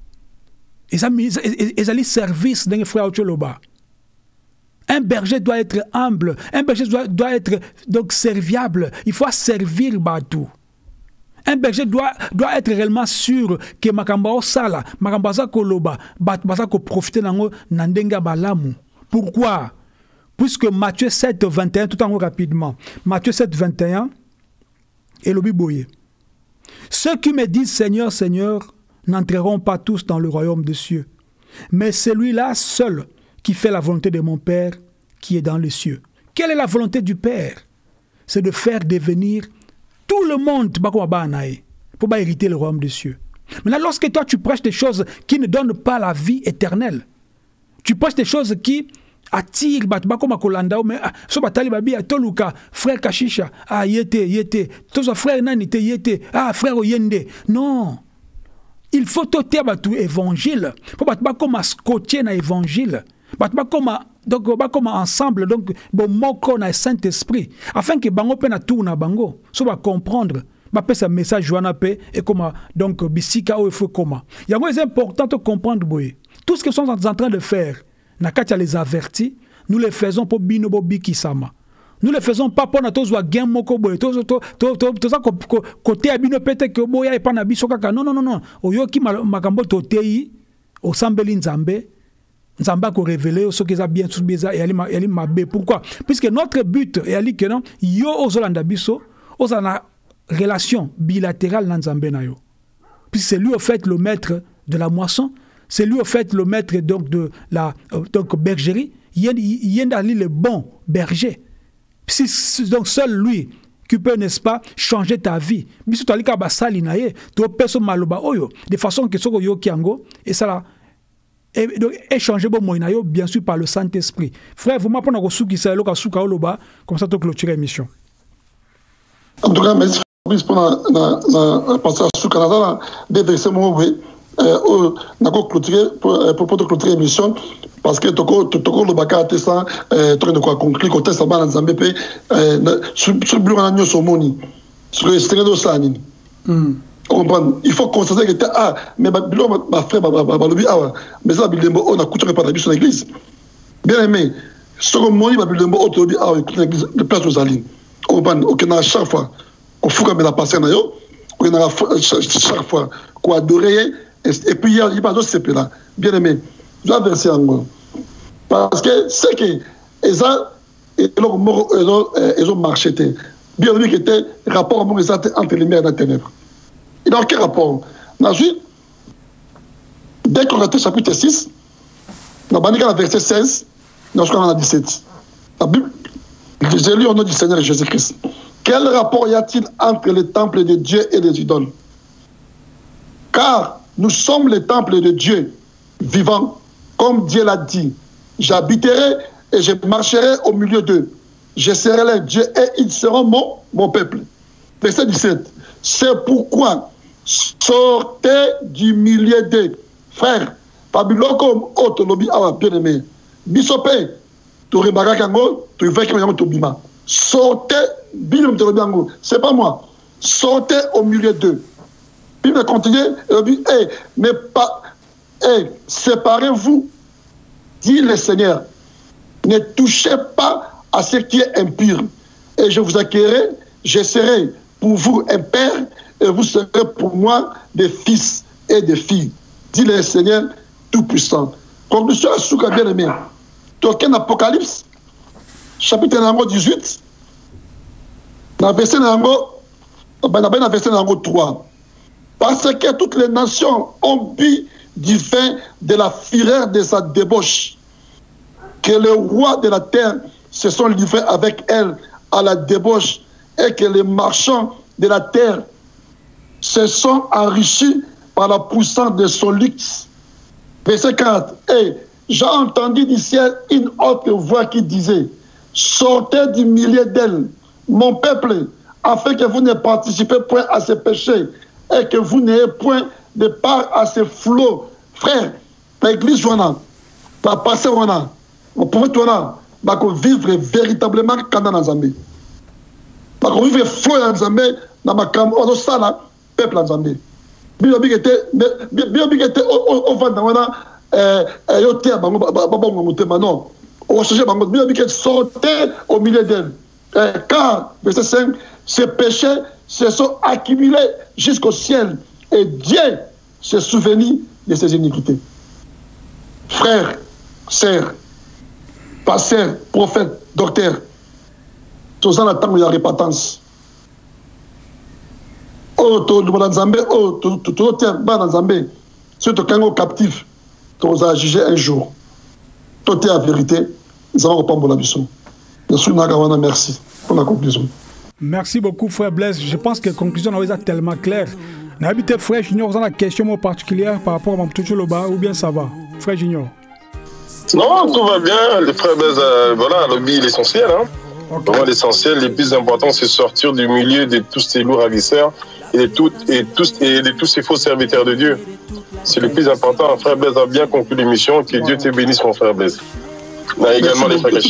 Et les services d'un frère Ocholoba. Un berger doit être humble, un berger doit, doit être donc serviable. Il faut servir Batou. Un berger doit, doit être réellement sûr que Makamba Sala, Makamba Koloba, Batbasa ko profiter nango nandenga balamu. Pourquoi? Puisque Matthieu sept, vingt et un, tout en haut rapidement. Matthieu sept, vingt et un, et le Biboye. Ceux qui me disent Seigneur, Seigneur, n'entreront pas tous dans le royaume des cieux, mais celui-là seul qui fait la volonté de mon Père qui est dans les cieux. Quelle est la volonté du Père? C'est de faire devenir tout le monde pour hériter le royaume des cieux. Maintenant, lorsque toi tu prêches des choses qui ne donnent pas la vie éternelle, tu prêches des choses qui attirent, frère Kashisha, ah yete, yete, frère Nanite, yete, ah frère Oyende. Non. Il faut toter tout évangile. Pour pas comme scotcher dans l'évangile. Pas comme donc pas comme ensemble donc bon moko na Saint-Esprit afin que bango pe na tout na bango so va comprendre ba pe sa message joana pe et comment donc bisika o il faut comment. Il y a c'est important de comprendre boy. Tout ce que sont en train de faire na katia les avertis, nous les faisons pour bino bobi kisama. Nous le faisons pas pour notre joie gain moko boy to to to to ça côté abino peut-être que boya et pas na biso kaka non non non non oyoki makambo to tei au sambeli nzambe nzamba ko révéler ce qu'ils a bien tout bizarre et ali ali mabe. Pourquoi? Puisque notre but est ali que non yo ozolanda biso ozana relation bilatérale na nzambe na yo. Puisque c'est lui au fait le maître de la moisson, c'est lui au fait le maître donc de la donc bergerie, il y a le bon berger. Si, donc seul lui qui peut, n'est-ce pas, changer ta vie. Mais si tu as dit que tu as personne maloba oyo de façon que ce yo kiango et ça là et donc échanger bon moyen bien sûr par le Saint-Esprit. Frère, vous m'apprenez au souki ça loka souka oloba comme ça tu clôturer l'émission. En tout cas, merci pour la la passer à souka là des versets mo oui euh na ko clôturer pour pour clôturer l'émission. Parce que toko toko le bakate ça euh toko de quoi conclure côté ça ba nzambe pe euh sur sur bureau na nyoso moni sur le stade d'Osani. Hmm. Comprendre, il faut constater que ah mais babilo ma frère babalobi ah mais ça bilembo on a coutume pas d'habiter sur l'église. Bien aimé, ce que moni babilembo autobi ah l'église de place aux alines. Comprendre, OK na chaque fois qu'on fout comme la passer na yo, on a chaque fois qu'on adorer et puis il y a pas d'autre c'est là. Bien aimé. Je vais verser en moi. Parce que c'est que ils ont marché. Bien vu que c'était rapport entre les lumières et les ténèbres. Et dans quel rapport? Ensuite, dès qu'on a été chapitre six, dans le verset seize, dans le dix-sept, la Bible, j'ai lu au nom du Seigneur Jésus-Christ. Quel rapport y a-t-il entre les temples de Dieu et les idoles? Car nous sommes les temples de Dieu vivant. Comme Dieu l'a dit, j'habiterai et je marcherai au milieu d'eux. Je serai leur Dieu et ils seront mon, mon peuple. Verset dix-sept. C'est pourquoi sortez du milieu d'eux. Frères, Babylone comme autre lobby à bien aimé. Bisopé, tu remarques kango, tu veux que tu bima. Sortez, binom te lobby ango. C'est pas moi. Sortez au milieu d'eux. Bible continue, et dit, eh, mais pas. Et séparez-vous, dit le Seigneur. Ne touchez pas à ce qui est impur. Et je vous accueillerai, je serai pour vous un père, et vous serez pour moi des fils et des filles. Dit le Seigneur Tout-Puissant. Conclusion à Souka bien-aimé. Token Apocalypse, chapitre dix-huit, dans le verset trois. Parce que toutes les nations ont bu du vin de la fureur de sa débauche, que les rois de la terre se sont livrés avec elle à la débauche et que les marchands de la terre se sont enrichis par la puissance de son luxe. Verset quarante. Et j'ai entendu du ciel une autre voix qui disait, sortez du milieu d'elle, mon peuple, afin que vous ne participez point à ces péchés et que vous n'ayez point de part à ces flots. Frère, l'église, la passé, on pouvait vivre véritablement quand dans Zambie. On vivre flot dans Zambie, dans ma cam, on a peuple dans Zambie. Bien que était, bien que était au Vandana, au terre, non. On cherchait bien que sortait au milieu d'elle. Car, verset cinq, ces péchés se sont accumulés jusqu'au ciel et Dieu se souvenit de ses iniquités. Frères, sœurs, pasteurs, prophètes, docteurs, tout ça, l'attend de la répentance. Oh, tout le monde en Zambie, oh, tout le monde en Zambie, surtout quand on est captif, tu vas juger un jour. Tout est la vérité, nous allons reprendre la mission. Merci pour la conclusion. Merci beaucoup, frère Blaise. Je pense que la conclusion est tellement claire. N'habitez frère Junior, vous avez une question particulière par rapport à mon petit Loba ou bien ça va, frère Junior? Non, tout va bien. Le frère Blaise, euh, voilà, lobby l'essentiel. Hein. Okay. Vraiment l'essentiel, le plus important, c'est sortir du milieu de tous ces lourds ravisseurs et de, tout, et, tous, et de tous ces faux serviteurs de Dieu. C'est le plus important. Frère Blaise a bien conclu l'émission. Que Dieu te bénisse, mon frère Blaise. On a également les frères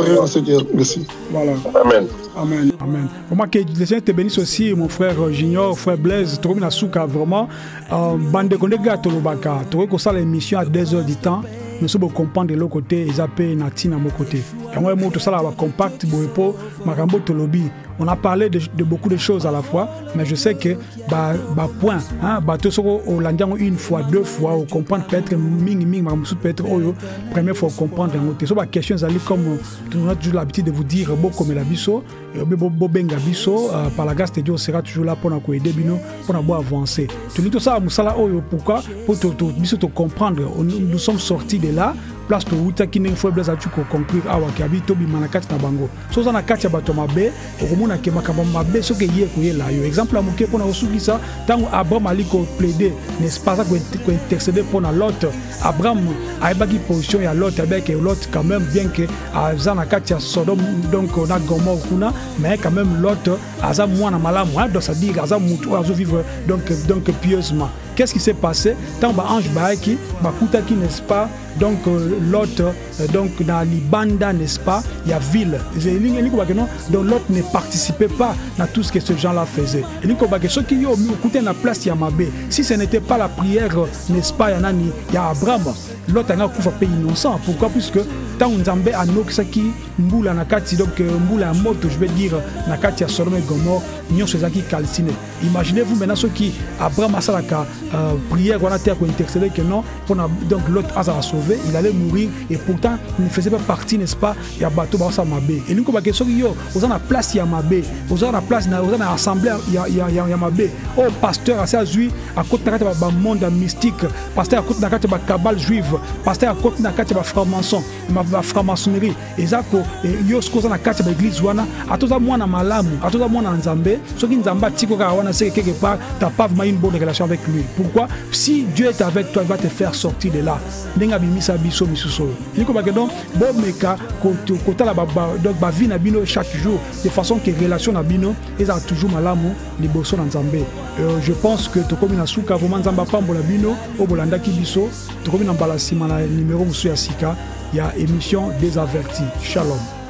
Merci. Voilà. Amen. Amen. Amen. Vraiment que le Seigneur te bénisse aussi, mon frère Junior, frère Blaise, tu as souka vraiment. Bande de collègues, tu as que ça l'émission à deux heures du temps. Nous sommes comprendre de l'autre côté, ils appellent Natine à mon côté. Et moi, tout ça là, compact, boepo, marambo tolobi. On a parlé de, de beaucoup de choses à la fois, mais je sais que bah, bah point, hein, bah tout ça au landian une fois, deux fois, on comprend peut-être ming ming, peut-être oh première fois comprendre un autre. So bah question zali comme on a toujours l'habitude de vous dire beau comme la biso, beau beau benga biso, par la grâce de Dieu on sera toujours là pour nous aider bino, pour nous avancer. Tu dis tout ça, musala oh pourquoi pour te biso te comprendre. Nous sommes sortis de là. Place to wuta qui n'est faible à tu conclure awa kabi to bi manakati na bango so za na kati ya bato mabe okomona ke makamba mabe so ke ye kuye la yo exemple amuke pona osukisa tango Abraham ali ko plaider n'est-ce pas ça ko intercéder pour na Lot Abraham aibaki position ya Lot avec Lot quand même bien que za na kati ya Sodome donc on a Gomorrhe kuna mais quand même Lot aza mwana malamu donc ça dit aza mutu azo vivre donc donc pieusement. Qu'est-ce qui s'est passé? Tant que l'ange Baaki, Bakutaki, n'est-ce pas? Donc, euh, l'autre, euh, donc dans l'Ibanda, n'est-ce pas? Il y a ville. Donc, l'autre ne participait pas à tout ce que ces gens-là faisaient. Et donc, ceux qui ont écouté la place Yamabé, si ce n'était pas la prière, n'est-ce pas? Il y a Abraham. L'autre a un pays innocent. Pourquoi? Puisque tant que Nzambe a Noksaki, Mboula Nakati, donc Mboula Moto, je vais dire, Nakati a Sodome et Gomorrhe, Nyon Sezaki calciné. Imaginez-vous maintenant ceux qui, Abraham a Salaka, Euh, prière, on a été intercédé que non, pour donc l'autre a sauvé, il allait mourir et pourtant il ne faisait pas partie, n'est-ce pas, il y a bateau dans sa mabé. Et nous, comme question, on a la place, il y a mabé, on a la place, on a l'assemblée, il y a, il y a, il y a mabé. Oh, pasteur, à ça, juif, à côté de la monde mystique, pasteur, à côté de la cabale juive, pasteur, à côté de la franc-maçon, la franc-maçonnerie, et ça, il y a ce qu'on a la carte de l'église, à tout ça, moi, dans Malamu, à tout ça, moi, dans Nzambé, ce qui Nzamba, Tiko, Kawana, c'est quelque part, tu n'as pas vraiment une bonne relation avec lui. Pourquoi? Si Dieu est avec toi, il va te faire sortir de là. Donc, chaque jour, de façon que relation na bino, ils ont toujours malamu, les bossons en Zambé. Je pense que tu comme na souka vraiment Zamba pambo la bino, au bolanda ki biso, tu comme na balasima na numéro musu ya sika, il y a émission Désaverti. Shalom.